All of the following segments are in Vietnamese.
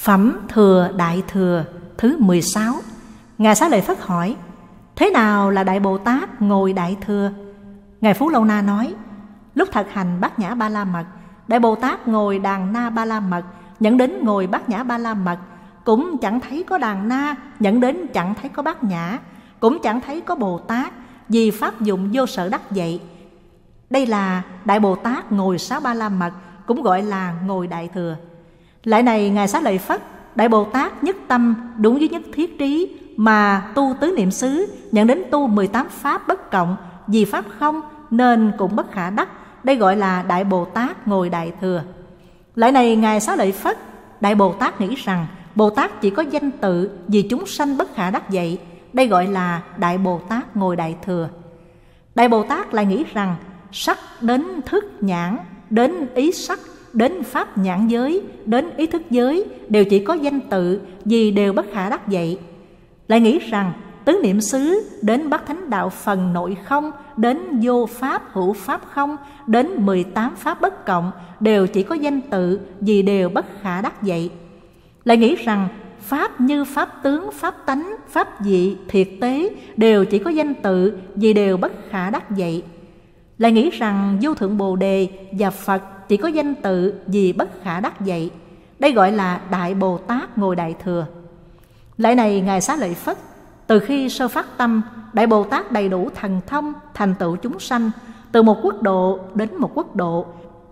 Phẩm Thừa Đại Thừa thứ 16. Ngài Xá Lợi Phất hỏi: thế nào là Đại Bồ Tát ngồi Đại Thừa? Ngài Phú Lâu Na nói: lúc thực hành Bát Nhã Ba La Mật, Đại Bồ Tát ngồi Đàn Na Ba La Mật, nhận đến ngồi Bát Nhã Ba La Mật, cũng chẳng thấy có Đàn Na, nhận đến chẳng thấy có Bát Nhã, cũng chẳng thấy có Bồ Tát, vì pháp dụng vô sở đắc vậy. Đây là Đại Bồ Tát ngồi Sáu Ba La Mật, cũng gọi là ngồi Đại Thừa. Lại này Ngài Xá Lợi Phất, Đại Bồ Tát nhất tâm đúng với nhất thiết trí mà tu tứ niệm xứ, nhận đến tu 18 pháp bất cộng, vì pháp không nên cũng bất khả đắc. Đây gọi là Đại Bồ Tát ngồi Đại Thừa. Lại này Ngài Xá Lợi Phất, Đại Bồ Tát nghĩ rằng Bồ Tát chỉ có danh tự, vì chúng sanh bất khả đắc vậy. Đây gọi là Đại Bồ Tát ngồi Đại Thừa. Đại Bồ Tát lại nghĩ rằng sắc đến thức nhãn, đến ý sắc, đến pháp nhãn giới, đến ý thức giới đều chỉ có danh tự, vì đều bất khả đắc vậy. Lại nghĩ rằng tứ niệm xứ đến bát thánh đạo phần nội không, đến vô pháp hữu pháp không, đến 18 pháp bất cộng đều chỉ có danh tự, vì đều bất khả đắc vậy. Lại nghĩ rằng pháp như pháp tướng, pháp tánh, pháp dị, thiệt tế đều chỉ có danh tự, vì đều bất khả đắc vậy. Lại nghĩ rằng vô thượng Bồ Đề và Phật chỉ có danh tự, vì bất khả đắc vậy. Đây gọi là Đại Bồ Tát ngồi Đại Thừa. Lại này Ngài Xá Lợi Phất, từ khi sơ phát tâm, Đại Bồ Tát đầy đủ thần thông, thành tựu chúng sanh, từ một quốc độ đến một quốc độ.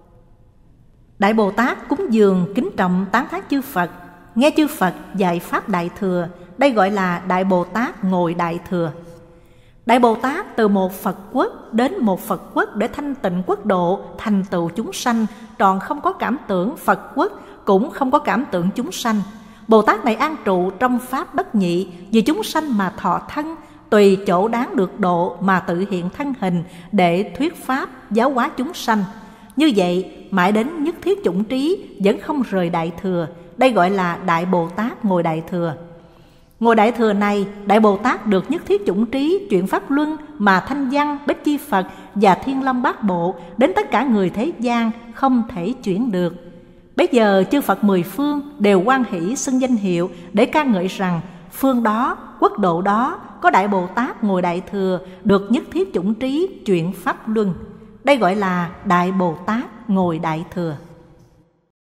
Đại Bồ Tát cúng dường, kính trọng, tán thán chư Phật, nghe chư Phật dạy pháp Đại Thừa. Đây gọi là Đại Bồ Tát ngồi Đại Thừa. Đại Bồ Tát từ một Phật quốc đến một Phật quốc để thanh tịnh quốc độ, thành tựu chúng sanh, tròn không có cảm tưởng Phật quốc, cũng không có cảm tưởng chúng sanh. Bồ Tát này an trụ trong pháp bất nhị, vì chúng sanh mà thọ thân, tùy chỗ đáng được độ mà tự hiện thân hình để thuyết pháp, giáo hóa chúng sanh. Như vậy mãi đến nhất thiết chủng trí vẫn không rời Đại Thừa. Đây gọi là Đại Bồ Tát ngồi Đại Thừa. Ngồi Đại Thừa này, Đại Bồ Tát được nhất thiết chủng trí chuyển pháp luân mà thanh văn, Bích Chi Phật và Thiên Long Bát Bộ đến tất cả người thế gian không thể chuyển được. Bây giờ chư Phật mười phương đều hoan hỷ xưng danh hiệu để ca ngợi rằng phương đó, quốc độ đó có Đại Bồ Tát ngồi Đại Thừa, được nhất thiết chủng trí chuyển pháp luân. Đây gọi là Đại Bồ Tát ngồi Đại Thừa.